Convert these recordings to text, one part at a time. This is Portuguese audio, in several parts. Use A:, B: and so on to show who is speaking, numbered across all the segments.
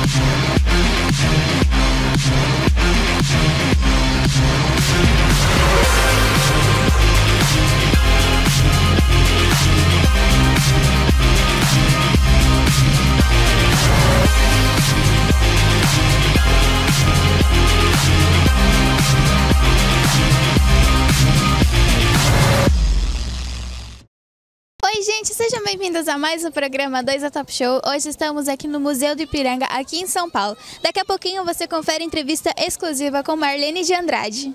A: Oi, gente, sejam bem-vindos a mais um programa 2 A Top Show. Hoje estamos aqui no Museu do Ipiranga, aqui em São Paulo. Daqui a pouquinho você confere entrevista exclusiva com Marlene de Andrade.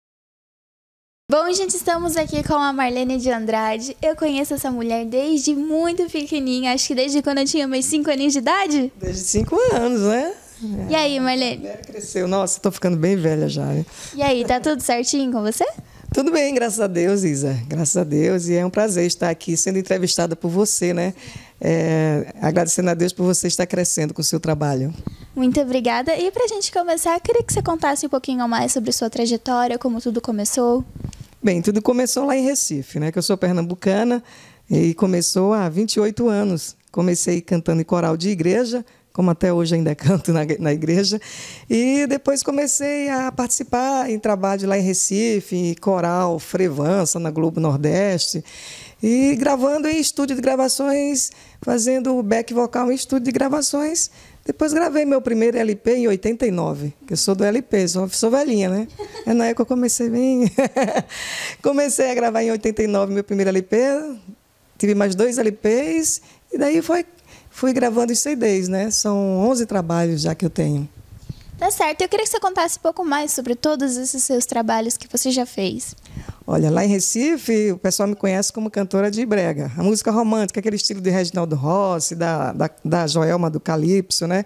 A: Bom, gente, estamos aqui com a Marlene de Andrade. Eu conheço essa mulher desde muito pequenininha, acho que desde quando eu tinha meus 5 aninhos de idade.
B: Desde 5 anos, né?
A: E aí, Marlene?
B: Cresceu. Nossa, tô ficando bem velha já, né?
A: E aí, tá tudo certinho com você?
B: Tudo bem, graças a Deus, Isa. Graças a Deus. E é um prazer estar aqui sendo entrevistada por você, né? Agradecendo a Deus por você estar crescendo com o seu trabalho.
A: Muito obrigada. E pra gente começar, eu queria que você contasse um pouquinho mais sobre sua trajetória, como tudo começou.
B: Bem, tudo começou lá em Recife, né? Que eu sou pernambucana e começou há 28 anos. Comecei cantando em coral de igreja, como até hoje ainda canto na igreja. E depois comecei a participar em trabalho lá em Recife, em coral, frevança, na Globo Nordeste. E gravando em estúdio de gravações, fazendo back vocal em estúdio de gravações. Depois gravei meu primeiro LP em 89, que eu sou do LP, sou velhinha, né? É na época que eu comecei bem... Comecei a gravar em 89 meu primeiro LP, tive mais 2 LPs, e daí fui gravando os CDs, né? São 11 trabalhos já que eu tenho.
A: Tá certo. Eu queria que você contasse um pouco mais sobre todos esses seus trabalhos que você já fez.
B: Olha, lá em Recife, o pessoal me conhece como cantora de brega. A música romântica, aquele estilo de Reginaldo Rossi, da Joelma do Calypso, né?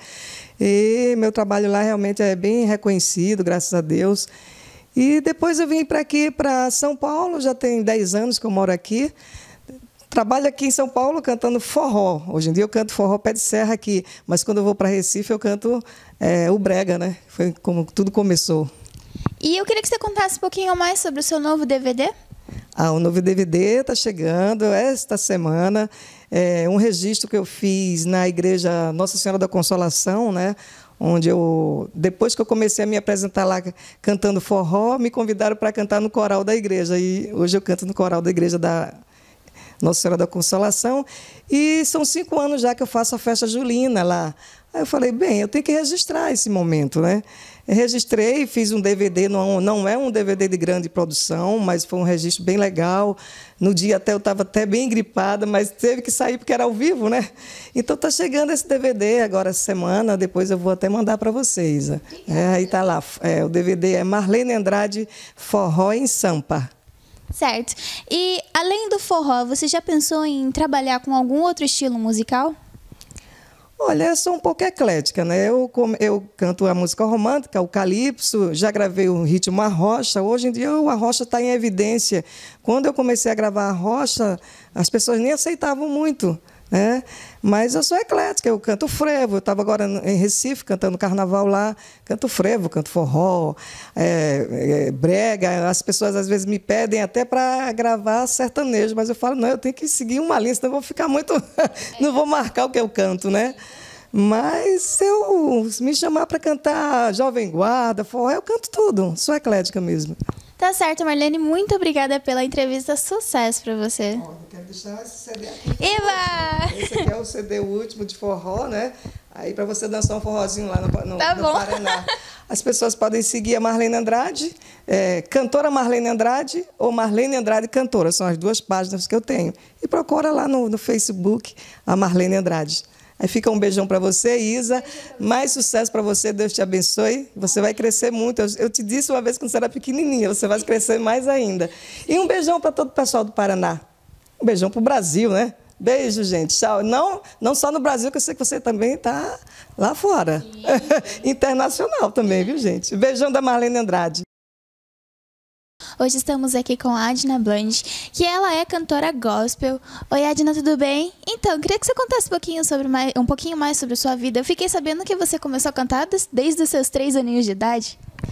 B: E meu trabalho lá realmente é bem reconhecido, graças a Deus. E depois eu vim para aqui, para São Paulo, já tem 10 anos que eu moro aqui. Trabalho aqui em São Paulo cantando forró. Hoje em dia eu canto forró pé de serra aqui, mas quando eu vou para Recife eu canto o brega, né? Foi como tudo começou.
A: E eu queria que você contasse um pouquinho mais sobre o seu novo DVD.
B: O novo DVD está chegando esta semana. É um registro que eu fiz na Igreja Nossa Senhora da Consolação, né? Onde depois que eu comecei a me apresentar lá cantando forró, me convidaram para cantar no coral da igreja. E hoje eu canto no coral da igreja da Nossa Senhora da Consolação, e são 5 anos já que eu faço a festa julina lá. Aí eu falei, bem, eu tenho que registrar esse momento, né? Eu registrei, fiz um DVD, não é um DVD de grande produção, mas foi um registro bem legal. No dia eu estava até bem gripada, mas teve que sair porque era ao vivo, né? Então está chegando esse DVD agora essa semana, depois eu vou até mandar para vocês. Aí está lá, o DVD é Marlene Andrade, Forró em Sampa.
A: Certo. E, além do forró, você já pensou em trabalhar com algum outro estilo musical?
B: Olha, eu sou um pouco eclética, né? Eu canto a música romântica, o calypso, já gravei o ritmo arrocha. Hoje em dia o arrocha está em evidência. Quando eu comecei a gravar arrocha, as pessoas nem aceitavam muito, né? Mas eu sou eclética, eu canto frevo. Eu estava agora em Recife cantando carnaval lá, canto frevo, canto forró, brega. As pessoas às vezes me pedem até para gravar sertanejo, mas eu falo, não, eu tenho que seguir uma linha, senão eu vou ficar muito... não vou marcar o que eu canto, né? Mas se eu me chamar para cantar Jovem Guarda, forró, eu canto tudo, sou eclética mesmo.
A: Tá certo, Marlene, muito obrigada pela entrevista, sucesso para você.
B: Eu quero deixar esse CD aqui.
A: Eba!
B: Esse aqui é o CD último de forró, né? Aí para você dançar um forrozinho lá no Paraná. As pessoas podem seguir a Marlene Andrade, cantora Marlene Andrade ou Marlene Andrade cantora, são as 2 páginas que eu tenho. E procura lá no Facebook a Marlene Andrade. Aí fica um beijão para você, Isa. Mais sucesso para você, Deus te abençoe. Você vai crescer muito. Eu te disse uma vez quando você era pequenininha, você vai crescer mais ainda. E um beijão para todo o pessoal do Paraná. Um beijão para o Brasil, né? Beijo, gente. Tchau. Não só no Brasil, que eu sei que você também está lá fora. Internacional também, viu, gente? Beijão da Marlene Andrade.
A: Hoje estamos aqui com a Adna Blanche, que ela é cantora gospel. Oi, Adna, tudo bem? Então, queria que você contasse um pouquinho mais sobre a sua vida. Eu fiquei sabendo que você começou a cantar desde os seus 3 aninhos de idade.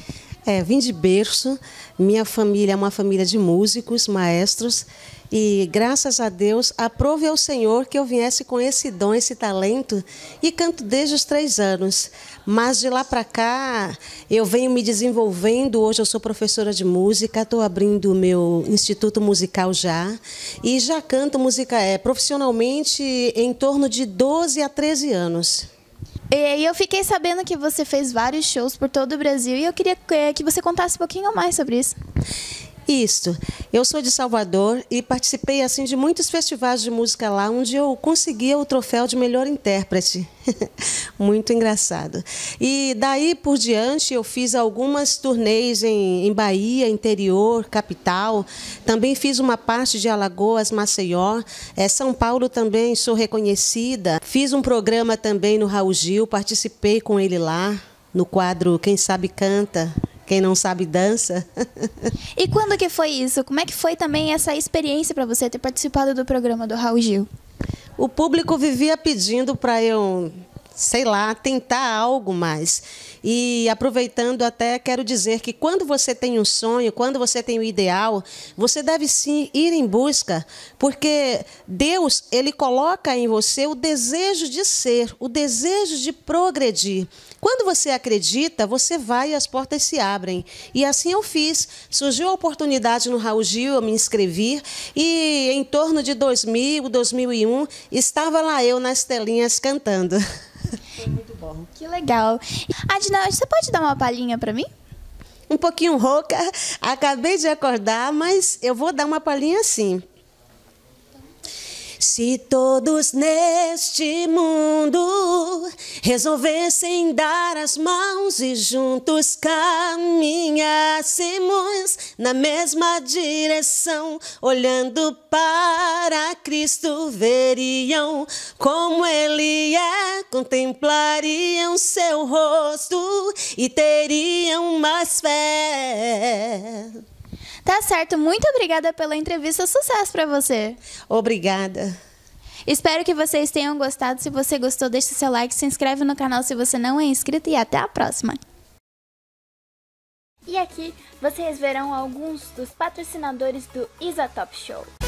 C: Vim de berço. Minha família é uma família de músicos, maestros. E, graças a Deus, aprove ao Senhor que eu viesse com esse dom, esse talento. E canto desde os 3 anos. Mas, de lá para cá, eu venho me desenvolvendo. Hoje eu sou professora de música. Estou abrindo o meu instituto musical já. E já canto música profissionalmente em torno de 12 a 13 anos.
A: E eu fiquei sabendo que você fez vários shows por todo o Brasil e eu queria que você contasse um pouquinho mais sobre isso.
C: Isso. Eu sou de Salvador e participei assim de muitos festivais de música lá, onde eu conseguia o troféu de melhor intérprete. Muito engraçado. E daí por diante eu fiz algumas turnês em Bahia, interior, capital. Também fiz uma parte de Alagoas, Maceió. São Paulo também sou reconhecida. Fiz um programa também no Raul Gil, participei com ele lá, no quadro Quem Sabe Canta. Quem não sabe dança.
A: E quando que foi isso? Como é que foi também essa experiência para você ter participado do programa do Raul Gil?
C: O público vivia pedindo para eu, sei lá, tentar algo mais. E aproveitando até, quero dizer que quando você tem um sonho, quando você tem um ideal, você deve sim ir em busca, porque Deus, Ele coloca em você o desejo de ser, o desejo de progredir. Quando você acredita, você vai e as portas se abrem. E assim eu fiz. Surgiu a oportunidade no Raul Gil, eu me inscrevi, e em torno de 2000, 2001, estava lá eu nas telinhas cantando. Foi muito bom.
A: Que legal. Adina, você pode dar uma palhinha para mim?
C: Um pouquinho rouca, acabei de acordar, mas eu vou dar uma palhinha assim. Se todos neste mundo resolvessem dar as mãos e juntos caminhássemos na mesma direção, olhando para Cristo, veriam como Ele é, contemplariam seu rosto e teriam mais fé.
A: Tá certo, muito obrigada pela entrevista, sucesso para você.
C: Obrigada.
A: Espero que vocês tenham gostado. Se você gostou, deixe seu like, se inscreve no canal se você não é inscrito e até a próxima. E aqui vocês verão alguns dos patrocinadores do Isa Top Show.